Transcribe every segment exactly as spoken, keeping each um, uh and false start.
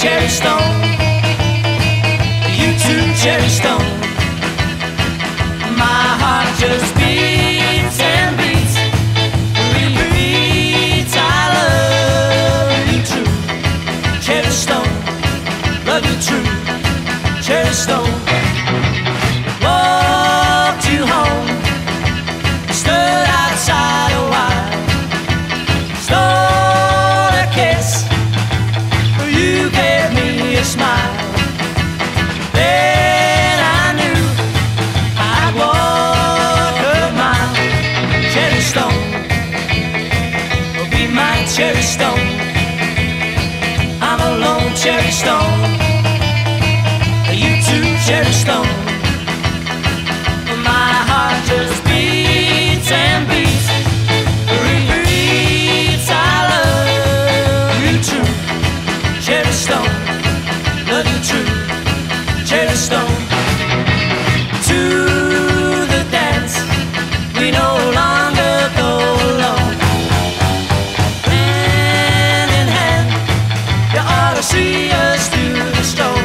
cherry stone. You too, cherry stone. My heart just beats and beats, repeats. I love you true, cherry stone. Love you true, cherry stone. Walked you home, stood outside a while, stole a kiss, you gave me a smile. Then I knew I'd walk a mile. Cherry stone, oh, be my cherry stone. I'm a lone cherry stone. You too, cherry stone. My heart just beats and beats, repeats. I love you true, cherry stone. Love you true, cherry stone. To the dance, we no longer go alone. Hand in hand, you ought to see us through the store.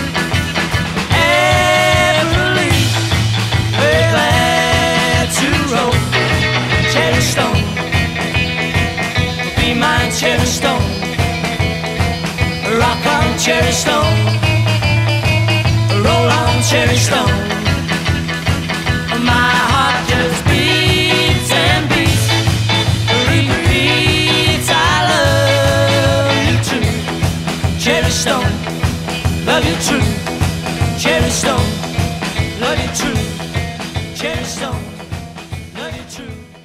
Cherry stone, be my cherry stone. Rock on, cherry stone. Roll on, cherry stone. My heart just beats and beats, repeats. I love you true, cherry stone. Love you true, cherry stone. Love you true, cherry stone. Love you true.